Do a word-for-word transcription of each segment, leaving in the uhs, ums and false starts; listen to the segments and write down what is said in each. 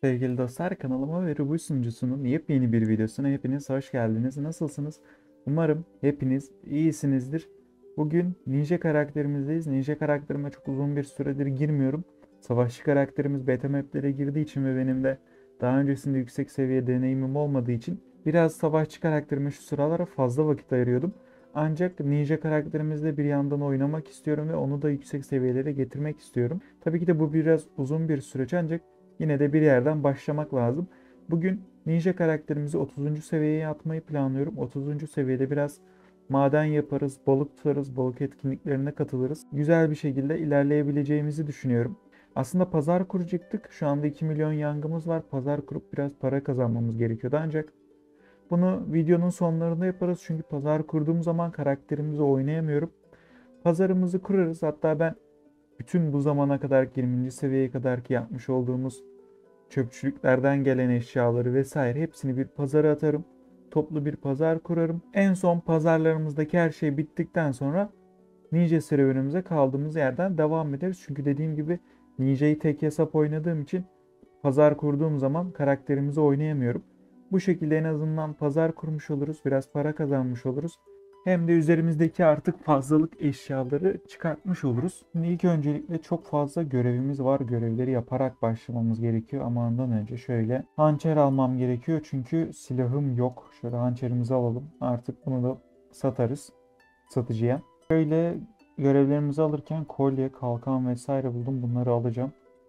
Sevgili dostlar, kanalıma ve Ruby sunucusunun yepyeni bir videosuna hepiniz hoş geldiniz. Nasılsınız? Umarım hepiniz iyisinizdir. Bugün Ninja karakterimizdeyiz. Ninja karakterime çok uzun bir süredir girmiyorum. Savaşçı karakterimiz beta maplere girdiği için ve benim de daha öncesinde yüksek seviye deneyimim olmadığı için biraz savaşçı karakterime şu sıralara fazla vakit ayırıyordum. Ancak Ninja karakterimizle bir yandan oynamak istiyorum ve onu da yüksek seviyelere getirmek istiyorum. Tabii ki de bu biraz uzun bir süreç ancak yine de bir yerden başlamak lazım. Bugün ninja karakterimizi otuzuncu seviyeye atmayı planlıyorum. otuzuncu seviyede biraz maden yaparız, balık tutarız, balık etkinliklerine katılırız. Güzel bir şekilde ilerleyebileceğimizi düşünüyorum. Aslında pazar kuracaktık. Şu anda iki milyon yangımız var. Pazar kurup biraz para kazanmamız gerekiyordu ancak bunu videonun sonlarında yaparız. Çünkü pazar kurduğum zaman karakterimizi oynayamıyorum. Pazarımızı kurarız. Hatta ben bütün bu zamana kadar yirminci seviyeye kadar ki yapmış olduğumuz çöpçülüklerden gelen eşyaları vesaire hepsini bir pazara atarım. Toplu bir pazar kurarım. En son pazarlarımızdaki her şey bittikten sonra Ninja serüvenimize kaldığımız yerden devam ederiz. Çünkü dediğim gibi Ninja'yı tek hesap oynadığım için pazar kurduğum zaman karakterimizi oynayamıyorum. Bu şekilde en azından pazar kurmuş oluruz. Biraz para kazanmış oluruz. Hem de üzerimizdeki artık fazlalık eşyaları çıkartmış oluruz. Şimdi ilk öncelikle çok fazla görevimiz var. Görevleri yaparak başlamamız gerekiyor. Ama ondan önce şöyle hançer almam gerekiyor. Çünkü silahım yok. Şöyle hançerimizi alalım. Artık bunu da satarız satıcıya. Şöyle görevlerimizi alırken kolye, kalkan vesaire buldum. Bunları alacağım.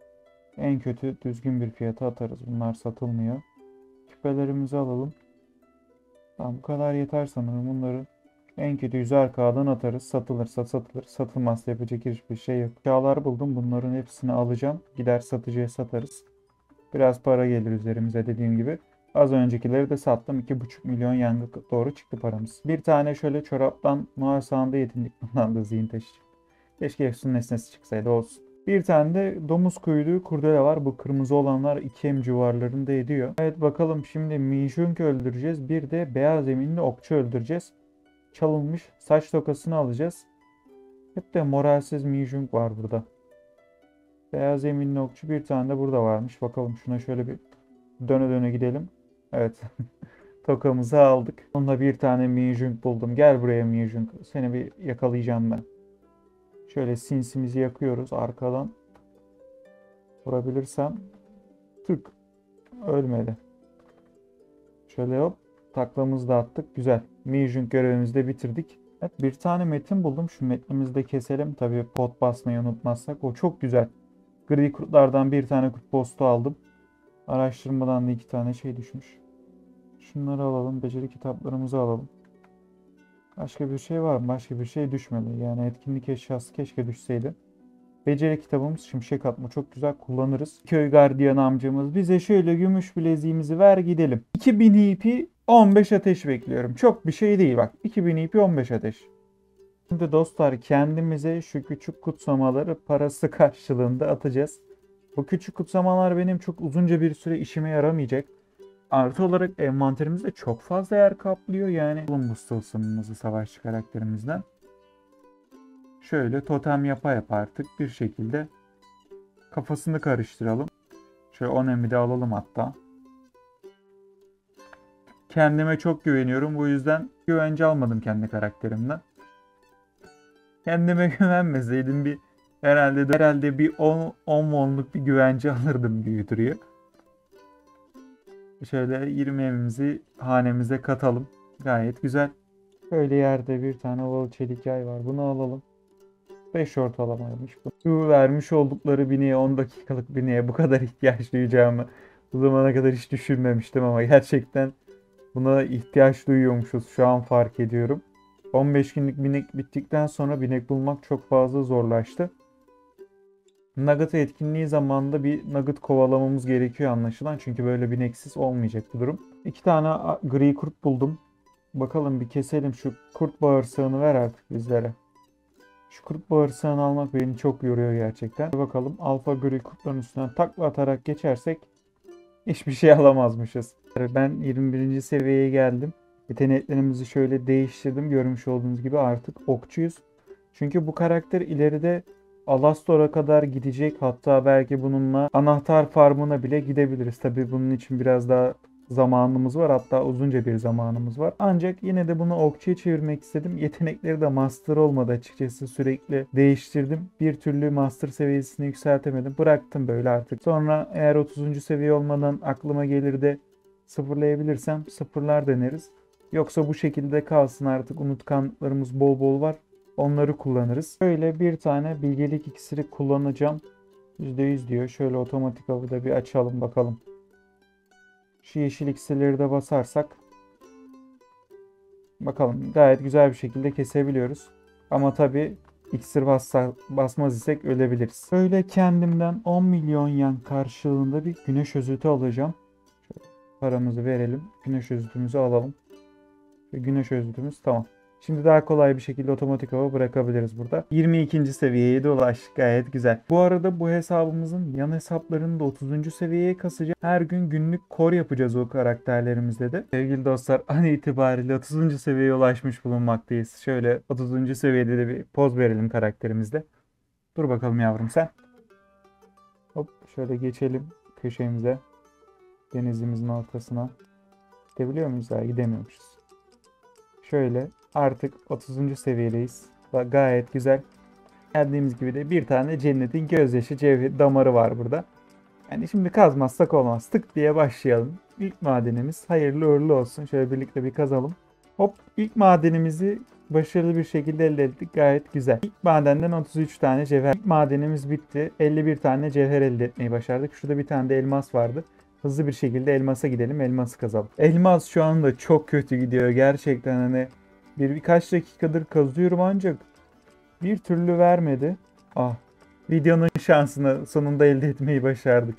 En kötü düzgün bir fiyata atarız. Bunlar satılmıyor. Küpelerimizi alalım. Tamam, bu kadar yeter sanırım. Bunları en kötü yüzer kağıdan atarız. Satılırsa satılır. Satılmazsa yapacak hiçbir şey yok. Yağlar buldum. Bunların hepsini alacağım. Gider satıcıya satarız. Biraz para gelir üzerimize dediğim gibi. Az öncekileri de sattım. iki buçuk milyon yangı doğru çıktı paramız. Bir tane şöyle çoraptan Noel Sağında yetindik. Bundan da zihin taşı. Keşke efsun nesnesi çıksaydı olsun. Bir tane de domuz kuyruğu kurdele var. Bu kırmızı olanlar iki em civarlarında ediyor. Evet, bakalım şimdi Mijunk öldüreceğiz. Bir de beyaz eminli okçu öldüreceğiz. Çalınmış saç tokasını alacağız. Hep de moralsiz Mijunk var burada. Beyaz eminli okçu bir tane de burada varmış. Bakalım şuna şöyle bir döne döne gidelim. Evet. Tokamızı aldık. Onunla bir tane Mijunk buldum. Gel buraya Mijunk. Seni bir yakalayacağım ben. Şöyle sinsimizi yakıyoruz arkadan. Vurabilirsem. Tık. Ölmedi. Şöyle hop. Taklamızı da attık. Güzel. Mijunk görevimizi de bitirdik. Evet, bir tane metin buldum. Şu metnimizi de keselim. Tabii pot basmayı unutmazsak. O çok güzel. Gri kurtlardan bir tane kurt postu aldım. Araştırmadan da iki tane şey düşmüş. Şunları alalım. Beceri kitaplarımızı alalım. Başka bir şey var mı? Başka bir şey düşmedi. Yani etkinlik eşyası keşke düşseydi. Beceri kitabımız şimşek atma çok güzel kullanırız. Köy gardiyan amcamız bize şöyle gümüş bileziğimizi ver gidelim. iki bin I P on beş ateş bekliyorum. Çok bir şey değil bak. iki bin I P on beş ateş. Şimdi dostlar kendimize şu küçük kutsamaları parası karşılığında atacağız. Bu küçük kutsamalar benim çok uzunca bir süre işime yaramayacak. Artı olarak envanterimizde çok fazla yer kaplıyor yani. Columbus tılsımımızı savaşçı karakterimizden. Şöyle totem yapa yapa artık bir şekilde kafasını karıştıralım. Şöyle on emi de alalım hatta. Kendime çok güveniyorum. Bu yüzden güvence almadım kendi karakterimden. Kendime güvenmeseydim bir herhalde herhalde bir on wonluk bir güvence alırdım gibi duruyor. Şöyle yirmi emimizi hanemize katalım. Gayet güzel. Böyle yerde bir tane ovalı çelik yay var. Bunu alalım. beş ortalamaymış bu. Şu vermiş oldukları bineye on dakikalık bineye bu kadar ihtiyaç duyacağımı bu zamana kadar hiç düşünmemiştim ama gerçekten buna ihtiyaç duyuyormuşuz. Şu an fark ediyorum. on beş günlük binek bittikten sonra binek bulmak çok fazla zorlaştı. Nugget etkinliği zamanında bir nugget kovalamamız gerekiyor anlaşılan. Çünkü böyle bineksiz olmayacak bu durum. İki tane gri kurt buldum. Bakalım bir keselim şu kurt bağırsağını ver artık bizlere. Şu kurt bağırsağını almak beni çok yoruyor gerçekten. Bakalım alfa gri kurtların üstünden takla atarak geçersek hiçbir şey alamazmışız. Ben yirmi birinci seviyeye geldim. Yeteneklerimizi şöyle değiştirdim. Görmüş olduğunuz gibi artık okçuyuz. Çünkü bu karakter ileride Alastor'a kadar gidecek. Hatta belki bununla anahtar farmına bile gidebiliriz. Tabii bunun için biraz daha zamanımız var. Hatta uzunca bir zamanımız var. Ancak yine de bunu okçuya çevirmek istedim. Yetenekleri de master olmadı açıkçası. Sürekli değiştirdim. Bir türlü master seviyesini yükseltemedim. Bıraktım böyle artık. Sonra eğer otuzuncu seviye olmadan aklıma gelir de sıfırlayabilirsem sıfırlar deneriz. Yoksa bu şekilde kalsın, artık unutkanlıklarımız bol bol var. Onları kullanırız. Böyle bir tane bilgelik iksiri kullanacağım. yüzde yüz diyor. Şöyle otomatik avı da bir açalım bakalım. Şu yeşil iksirleri de basarsak bakalım, gayet güzel bir şekilde kesebiliyoruz. Ama tabi iksir bassa, basmaz isek ölebiliriz. Böyle kendimden on milyon yen karşılığında bir güneş özütü alacağım. Şöyle paramızı verelim. Güneş özütümüzü alalım. Ve güneş özütümüz tamam. Şimdi daha kolay bir şekilde otomatik hava bırakabiliriz burada. yirmi ikinci seviyeye de ulaştık. Gayet güzel. Bu arada bu hesabımızın yan hesaplarını da otuzuncu seviyeye kasacağız. Her gün günlük kor yapacağız o karakterlerimizde de. Sevgili dostlar, an itibariyle otuzuncu seviyeye ulaşmış bulunmaktayız. Şöyle otuzuncu seviyede de bir poz verelim karakterimizde. Dur bakalım yavrum sen. Hop şöyle geçelim köşemize. Denizimizin ortasına. Gidebiliyor muyuz? Daha gidemiyormuşuz. Şöyle artık otuzuncu seviyedeyiz. Gayet güzel. Geldiğimiz gibi de bir tane cennetin gözyaşı cevher damarı var burada. Yani şimdi kazmazsak olmaz. Tık diye başlayalım. İlk madenimiz hayırlı uğurlu olsun. Şöyle birlikte bir kazalım. Hop, ilk madenimizi başarılı bir şekilde elde ettik. Gayet güzel. İlk madenden otuz üç tane cevher. İlk madenimiz bitti. elli bir tane cevher elde etmeyi başardık. Şurada bir tane de elmas vardı. Hızlı bir şekilde elmasa gidelim. Elması kazalım. Elmas şu anda çok kötü gidiyor. Gerçekten hani bir birkaç dakikadır kazıyorum ancak bir türlü vermedi. Ah. Videonun şansını sonunda elde etmeyi başardık.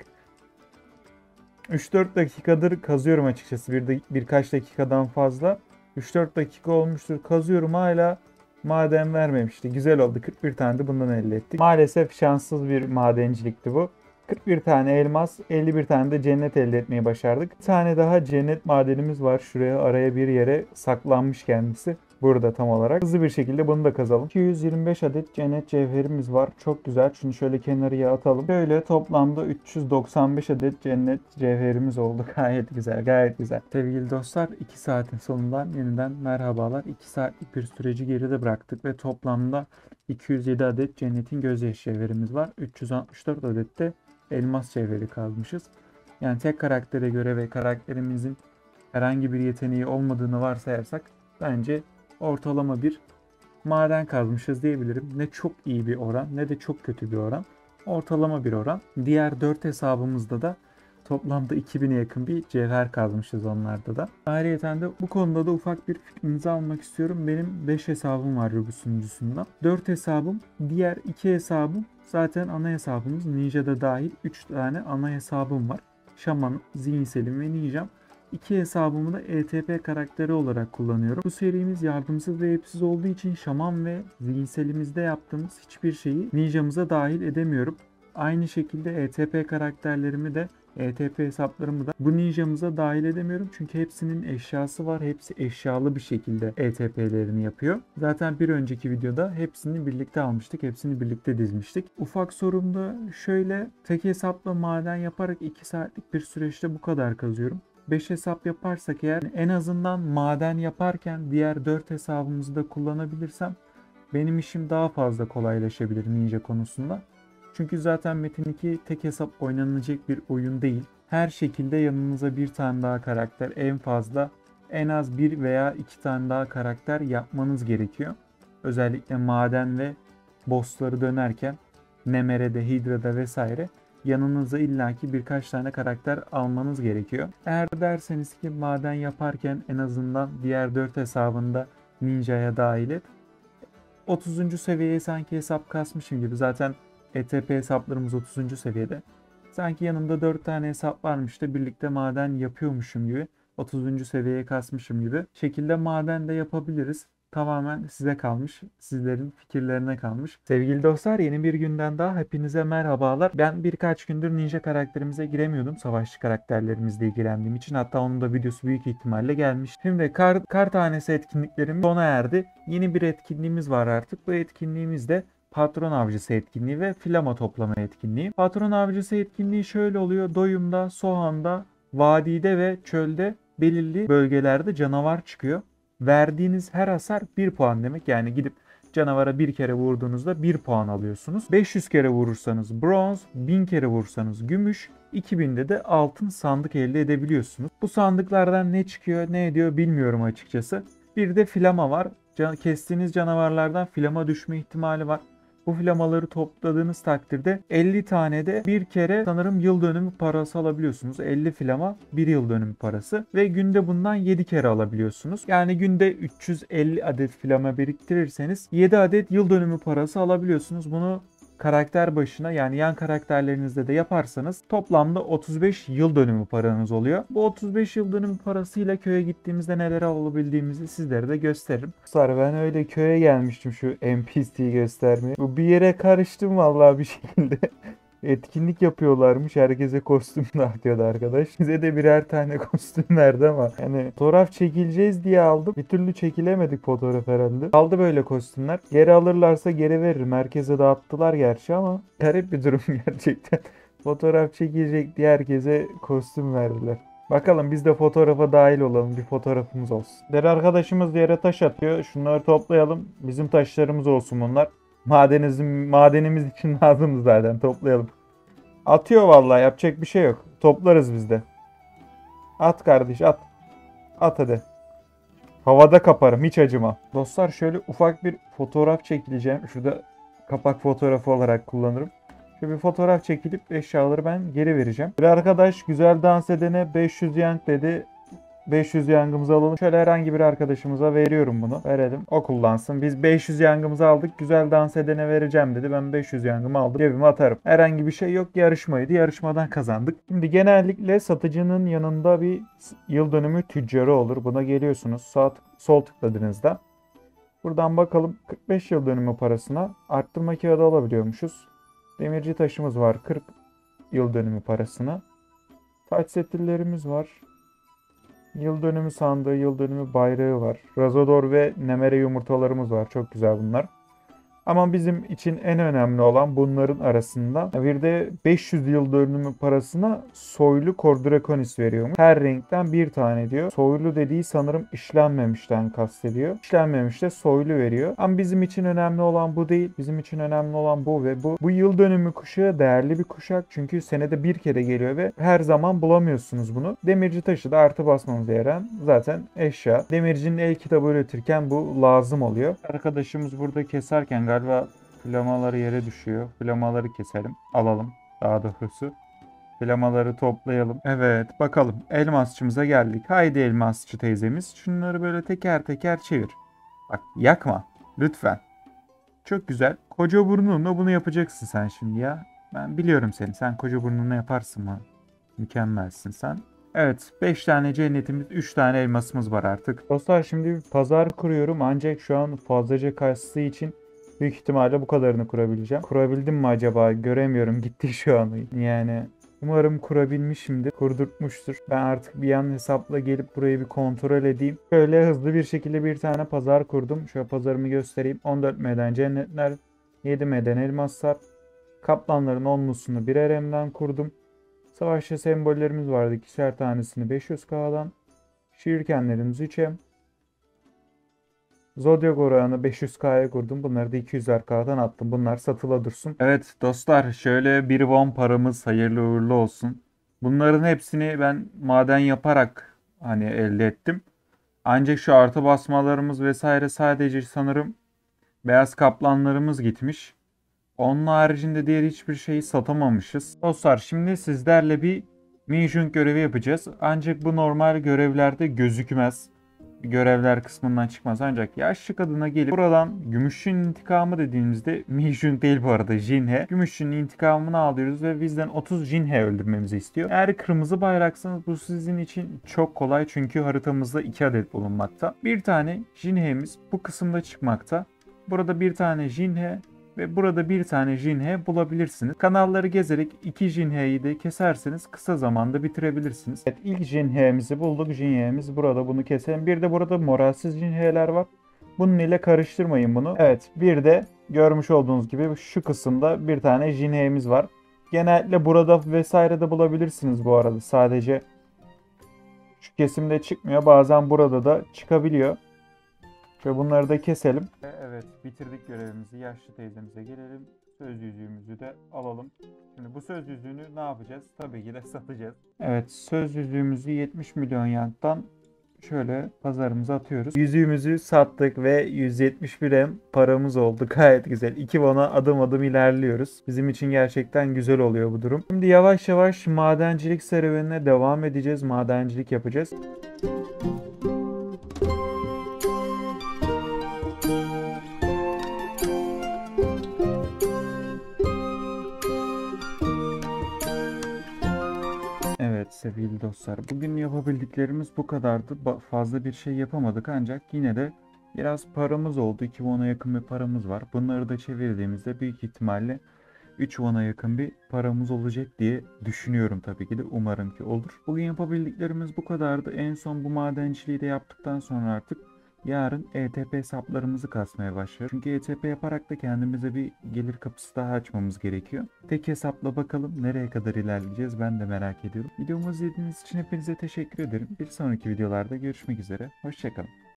üç dört dakikadır kazıyorum açıkçası. Bir de, birkaç dakikadan fazla. üç dört dakika olmuştur kazıyorum, hala maden vermemişti. Güzel oldu. kırk bir tane de bundan elde ettik. Maalesef şanssız bir madencilikti bu. kırk bir tane elmas, elli bir tane de cennet elde etmeyi başardık. Bir tane daha cennet madenimiz var. Şuraya araya bir yere saklanmış kendisi. Burada tam olarak. Hızlı bir şekilde bunu da kazalım. iki yüz yirmi beş adet cennet cevherimiz var. Çok güzel. Şunu şöyle kenarıya atalım. Böyle toplamda üç yüz doksan beş adet cennet cevherimiz oldu. Gayet güzel. Gayet güzel. Sevgili dostlar, iki saatin sonundan yeniden merhabalar. iki saatlik bir süreci geride bıraktık ve toplamda iki yüz yedi adet cennetin gözyaşı cevherimiz var. üç yüz altmış dört adet de elmas cevheri kalmışız. Yani tek karaktere göre ve karakterimizin herhangi bir yeteneği olmadığını varsayarsak bence ortalama bir maden kazmışız diyebilirim. Ne çok iyi bir oran ne de çok kötü bir oran. Ortalama bir oran. Diğer dört hesabımızda da toplamda iki bine yakın bir cevher kazmışız onlarda da. Ayrıca de bu konuda da ufak bir fikrinizi almak istiyorum. Benim beş hesabım var Ruby sunucusunda. dört hesabım, diğer iki hesabım zaten ana hesabımız. Ninja'da dahil üç tane ana hesabım var. Şaman, Zihinselim ve Ninja'm. İki hesabımı da E T P karakteri olarak kullanıyorum. Bu serimiz yardımsız ve hepsiz olduğu için Şaman ve Zihinselimizde yaptığımız hiçbir şeyi Ninja'mıza dahil edemiyorum. Aynı şekilde E T P karakterlerimi de E T P hesaplarımı da bu Ninja'mıza dahil edemiyorum. Çünkü hepsinin eşyası var. Hepsi eşyalı bir şekilde E T P'lerini yapıyor. Zaten bir önceki videoda hepsini birlikte almıştık. Hepsini birlikte dizmiştik. Ufak sorum da şöyle: tek hesapla maden yaparak iki saatlik bir süreçte bu kadar kazıyorum. beş hesap yaparsak eğer en azından maden yaparken diğer dört hesabımızı da kullanabilirsem benim işim daha fazla kolaylaşabilir Ninja konusunda. Çünkü zaten Metin iki tek hesap oynanacak bir oyun değil. Her şekilde yanınıza bir tane daha karakter, en fazla en az bir veya iki tane daha karakter yapmanız gerekiyor. Özellikle maden ve bossları dönerken Nemere'de, Hydra'da vesaire yanınıza illaki birkaç tane karakter almanız gerekiyor. Eğer derseniz ki maden yaparken en azından diğer dört hesabında Ninja'ya dahil et, otuzuncu seviyeye sanki hesap kasmışım gibi. Zaten E T P hesaplarımız otuzuncu seviyede. Sanki yanımda dört tane hesap varmış da birlikte maden yapıyormuşum gibi, otuzuncu seviyeye kasmışım gibi şekilde maden de yapabiliriz. Tamamen size kalmış, sizlerin fikirlerine kalmış. Sevgili dostlar, yeni bir günden daha hepinize merhabalar. Ben birkaç gündür ninja karakterimize giremiyordum. Savaşçı karakterlerimizle ilgilendiğim için. Hatta onun da videosu büyük ihtimalle gelmiş. Şimdi kar, kar tanesi etkinliklerim sona erdi. Yeni bir etkinliğimiz var artık. Bu etkinliğimiz de patron avcısı etkinliği ve flama toplama etkinliği. Patron avcısı etkinliği şöyle oluyor. Doyumda, Soğan'da, vadide ve çölde belirli bölgelerde canavar çıkıyor. Verdiğiniz her hasar bir puan demek. Yani gidip canavara bir kere vurduğunuzda bir puan alıyorsunuz. beş yüz kere vurursanız bronz, bin kere vurursanız gümüş, iki binde de altın sandık elde edebiliyorsunuz. Bu sandıklardan ne çıkıyor, ne ediyor bilmiyorum açıkçası. Bir de flama var. Can, kestiğiniz canavarlardan flama düşme ihtimali var. Bu flamaları topladığınız takdirde elli tane de bir kere sanırım yıl dönümü parası alabiliyorsunuz. elli flama bir yıl dönümü parası ve günde bundan yedi kere alabiliyorsunuz. Yani günde üç yüz elli adet flama biriktirirseniz yedi adet yıl dönümü parası alabiliyorsunuz. Bunu karakter başına, yani yan karakterlerinizde de yaparsanız toplamda otuz beş yıl dönümü paranız oluyor. Bu otuz beş yıl dönümü parasıyla köye gittiğimizde neler alabildiğimizi sizlere de gösteririm. Sarı, ben öyle köye gelmiştim şu N P C'yi göstermeye. Bu bir yere karıştım vallahi bir şekilde. Etkinlik yapıyorlarmış. Herkese kostüm dağıtıyordu arkadaş. Bize de birer tane kostüm verdi ama yani fotoğraf çekileceğiz diye aldım. Bir türlü çekilemedik fotoğraf herhalde. Aldı böyle kostümler. Geri alırlarsa geri veririm. Herkese dağıttılar gerçi ama garip bir durum gerçekten. Fotoğraf çekilecek diye herkese kostüm verdiler. Bakalım biz de fotoğrafa dahil olalım. Bir fotoğrafımız olsun. Bir arkadaşımız yere taş atıyor. Şunları toplayalım. Bizim taşlarımız olsun bunlar. Madenimiz, madenimiz için lazım zaten, toplayalım. Atıyor vallahi, yapacak bir şey yok. Toplarız biz de. At kardeş, at. At hadi. Havada kaparım, hiç acıma. Dostlar, şöyle ufak bir fotoğraf çekileceğim. Şurada kapak fotoğrafı olarak kullanırım. Şöyle bir fotoğraf çekilip eşyaları ben geri vereceğim. Bir arkadaş güzel dans edene beş yüz yank dedi. beş yüz yangımızı alalım. Şöyle herhangi bir arkadaşımıza veriyorum bunu. Verelim. O kullansın. Biz beş yüz yangımızı aldık. Güzel dans edene vereceğim dedi. Ben beş yüz yangımı aldım. Cebime atarım. Herhangi bir şey yok. Yarışmaydı. Yarışmadan kazandık. Şimdi genellikle satıcının yanında bir yıl dönümü tüccarı olur. Buna geliyorsunuz. Sağ tık, sol tıkladığınızda. Buradan bakalım kırk beş yıl dönümü parasına arttırma kağıdı alabiliyormuşuz. Demirci taşımız var. kırk yıl dönümü parasına. Taç setillerimiz var. Yıl dönümü sandığı, yıl dönümü bayrağı var. Razodor ve Nemere yumurtalarımız var. Çok güzel bunlar. Ama bizim için en önemli olan bunların arasında bir de beş yüz yıl dönümü parasına soylu Kordrakonis veriyormuş. Her renkten bir tane diyor. Soylu dediği sanırım işlenmemişten kastediyor. İşlenmemiş de soylu veriyor. Ama bizim için önemli olan bu değil. Bizim için önemli olan bu ve bu. Bu yıl dönümü kuşağı değerli bir kuşak. Çünkü senede bir kere geliyor ve her zaman bulamıyorsunuz bunu. Demirci taşı da artı basmamıza yarayan zaten eşya. Demircinin el kitabı üretirken bu lazım oluyor. Arkadaşımız burada keserken galiba flamaları yere düşüyor. Flamaları keselim. Alalım daha doğrusu. Flamaları toplayalım. Evet, bakalım. Elmasçımıza geldik. Haydi elmasçı teyzemiz. Şunları böyle teker teker çevir. Bak, yakma. Lütfen. Çok güzel. Koca burnunla bunu yapacaksın sen şimdi ya. Ben biliyorum seni. Sen koca burnunla yaparsın mı? Mükemmelsin sen. Evet, beş tane cennetimiz, üç tane elmasımız var artık. Dostlar, şimdi bir pazar kuruyorum ancak şu an fazlaca kastığı için büyük ihtimalle bu kadarını kurabileceğim. Kurabildim mi acaba? Göremiyorum. Gitti şu an. Yani umarım kurabilmişimdir. Kurdurtmuştur. Ben artık bir yan hesapla gelip burayı bir kontrol edeyim. Şöyle hızlı bir şekilde bir tane pazar kurdum. Şöyle pazarımı göstereyim. on dört M'den cennetler, yedi M'den elmaslar. Kaplanların onlusunu birer M'den kurdum. Savaşçı sembollerimiz vardı. İkişer tanesini beş yüz K'dan. Şiirkenlerimiz üç M. Zodiac orağını beş yüz K'ya kurdum. Bunları da iki yüzer K'dan attım. Bunlar satıla dursun. Evet dostlar, şöyle bir won paramız hayırlı uğurlu olsun. Bunların hepsini ben maden yaparak hani elde ettim. Ancak şu artı basmalarımız vesaire sadece sanırım beyaz kaplanlarımız gitmiş. Onun haricinde diğer hiçbir şeyi satamamışız. Dostlar, şimdi sizlerle bir mission görevi yapacağız. Ancak bu normal görevlerde gözükmez. Görevler kısmından çıkmaz. Ancak yaşlı kadına gelip buradan Gümüşçü'nün intikamı dediğimizde, Mijun değil bu arada, Jinhe. Gümüşçü'nün intikamını alıyoruz ve bizden otuz Jinhe öldürmemizi istiyor. Eğer kırmızı bayraksanız bu sizin için çok kolay çünkü haritamızda iki adet bulunmakta. Bir tane Jinhe'miz bu kısımda çıkmakta. Burada bir tane Jinhe ve burada bir tane Jinhe bulabilirsiniz. Kanalları gezerek iki Jinhe'yi de keserseniz kısa zamanda bitirebilirsiniz. Evet, ilk Jinhe'mizi bulduk. Jinhe'miz burada, bunu keselim. Bir de burada moralsiz Jinhe'ler var. Bunun ile karıştırmayın bunu. Evet, bir de görmüş olduğunuz gibi şu kısımda bir tane jineyimiz var. Genellikle burada vesaire de bulabilirsiniz bu arada. Sadece şu kesimde çıkmıyor. Bazen burada da çıkabiliyor. Şöyle bunları da keselim. Evet, bitirdik görevimizi. Yaşlı teyzemize gelelim. Söz yüzüğümüzü de alalım. Şimdi bu söz yüzüğünü ne yapacağız? Tabii ki de satacağız. Evet, söz yüzüğümüzü yetmiş milyon yanktan şöyle pazarımıza atıyoruz. Yüzüğümüzü sattık ve yüz yetmiş bir M paramız oldu. Gayet güzel. iki Won'a adım adım ilerliyoruz. Bizim için gerçekten güzel oluyor bu durum. Şimdi yavaş yavaş madencilik serüvenine devam edeceğiz. Madencilik yapacağız. Evet sevgili dostlar, bugün yapabildiklerimiz bu kadardı. Ba- fazla bir şey yapamadık ancak yine de biraz paramız oldu. iki Won'a yakın bir paramız var. Bunları da çevirdiğimizde büyük ihtimalle üç Won'a yakın bir paramız olacak diye düşünüyorum tabii ki de. Umarım ki olur. Bugün yapabildiklerimiz bu kadardı. En son bu madenciliği de yaptıktan sonra artık yarın E T P hesaplarımızı kasmaya başlıyoruz. Çünkü E T P yaparak da kendimize bir gelir kapısı daha açmamız gerekiyor. Tek hesapla bakalım nereye kadar ilerleyeceğiz, ben de merak ediyorum. Videomu izlediğiniz için hepinize teşekkür ederim. Bir sonraki videolarda görüşmek üzere. Hoşçakalın.